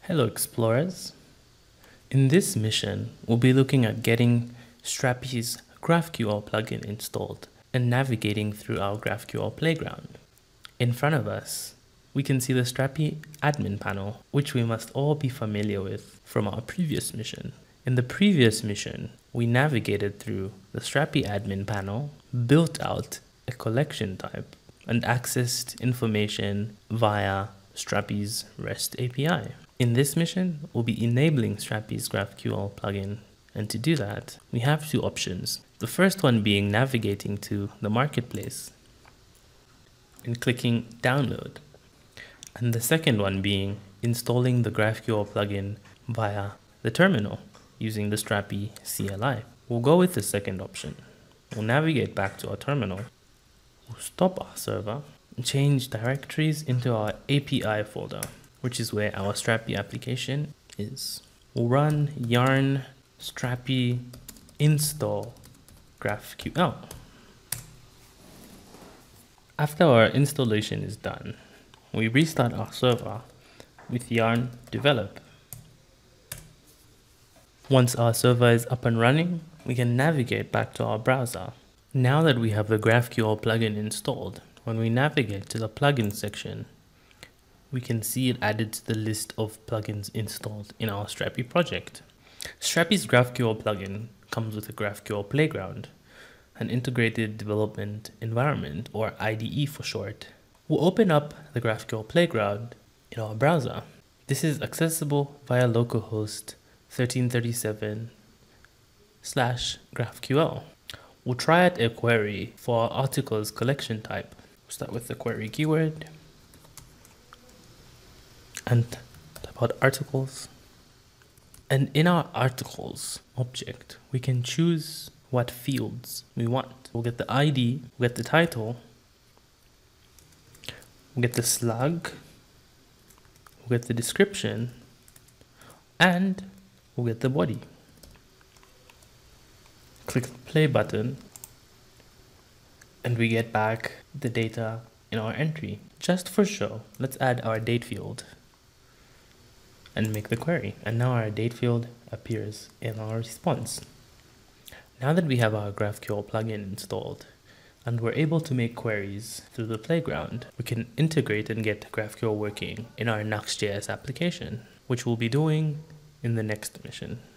Hello explorers. In this mission, we'll be looking at getting Strapi's GraphQL plugin installed and navigating through our GraphQL playground. In front of us, we can see the Strapi admin panel, which we must all be familiar with from our previous mission. In the previous mission, we navigated through the Strapi admin panel, built out a collection type, and accessed information via Strapi's REST API. In this mission, we'll be enabling Strapi's GraphQL plugin, and to do that, we have two options. The first one being navigating to the marketplace and clicking download, and the second one being installing the GraphQL plugin via the terminal using the Strapi CLI. We'll go with the second option. We'll navigate back to our terminal, we'll stop our server, and change directories into our API folder, which is where our Strapi application is. We'll run yarn strapi install GraphQL. After our installation is done, we restart our server with yarn develop. Once our server is up and running, we can navigate back to our browser. Now that we have the GraphQL plugin installed, when we navigate to the plugin section, we can see it added to the list of plugins installed in our Strapi project. Strapi's GraphQL plugin comes with a GraphQL playground, an integrated development environment, or IDE for short. We'll open up the GraphQL playground in our browser. This is accessible via localhost 1337/GraphQL. We'll try out a query for our articles collection type. We'll start with the query keyword and type out articles. And in our articles object, we can choose what fields we want. We'll get the ID, we'll get the title, we'll get the slug, we'll get the description, and we'll get the body. Click the play button, and we get back the data in our entry. Just for show, let's add our date field and make the query. And now our date field appears in our response. Now that we have our GraphQL plugin installed and we're able to make queries through the playground, we can integrate and get GraphQL working in our Nuxt.js application, which we'll be doing in the next mission.